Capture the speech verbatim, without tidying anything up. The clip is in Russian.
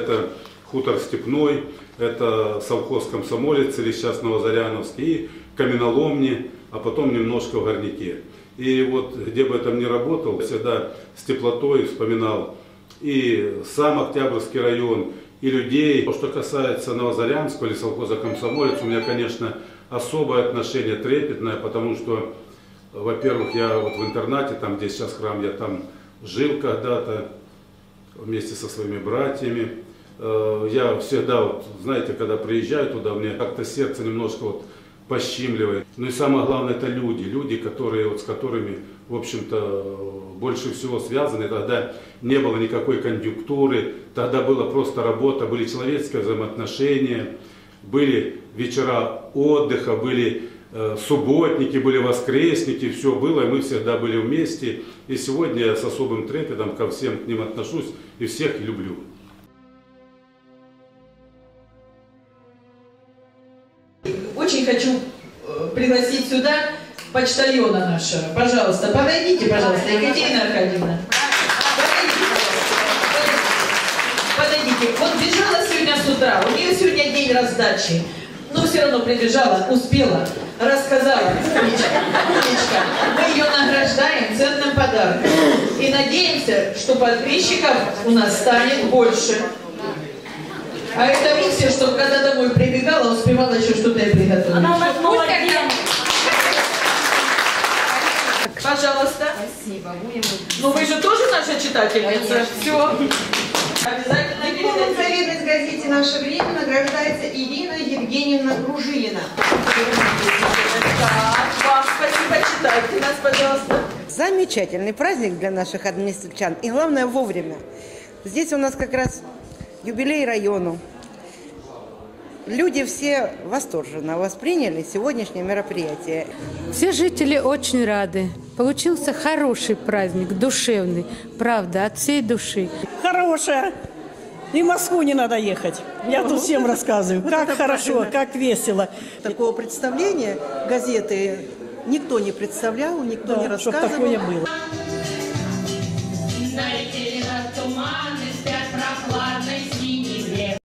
это хутор Степной, это совхоз Комсомолец или сейчас Новозаряновский, и каменоломни, а потом немножко в Горняке. И вот где бы я там ни работал, всегда с теплотой вспоминал и сам Октябрьский район, и людей. То, что касается Новозарянского или совхоза Комсомолец, у меня, конечно, особое отношение трепетное, потому что, во-первых, я вот в интернате, там, где сейчас храм, я там жил когда-то вместе со своими братьями. Я всегда, вот, знаете, когда приезжаю туда, мне как-то сердце немножко вот пощимливает. Ну и самое главное, это люди, люди, которые, вот, с которыми, в общем-то, больше всего связаны. Тогда не было никакой конъюнктуры, тогда была просто работа, были человеческие взаимоотношения, были вечера отдыха, были э, субботники, были воскресники, все было, и мы всегда были вместе. И сегодня я с особым трепетом ко всем к ним отношусь и всех люблю. Очень хочу пригласить сюда почтальона нашего. Пожалуйста, подойдите, пожалуйста, Екатерина Аркадьевна. Подойдите. Подойдите. Вот бежала сегодня с утра, у нее сегодня день раздачи, но все равно прибежала, успела, рассказала. Умничка, умничка. Мы ее награждаем ценным подарком. И надеемся, что подписчиков у нас станет больше. А это миссия, чтобы когда домой прибегала, успевала еще что-то и приготовить. Она у нас молодец. Пожалуйста. Спасибо. Ну вы же тоже наша читательница. Конечно. Все. Обязательно Дипломом «Советность» газете «Наше время» награждается Ирина Евгеньевна Гружилина. Так, вам спасибо, читайте нас, пожалуйста. Замечательный праздник для наших администраторов. И главное, вовремя. Здесь у нас как раз юбилей району. Люди все восторженно восприняли сегодняшнее мероприятие. Все жители очень рады. Получился хороший праздник, душевный. Правда, от всей души. Хорошая. И в Москву не надо ехать. Я тут всем рассказываю, как хорошо, как весело. Такого представления газеты никто не представлял, никто Да, не рассказывал. чтобы такое было.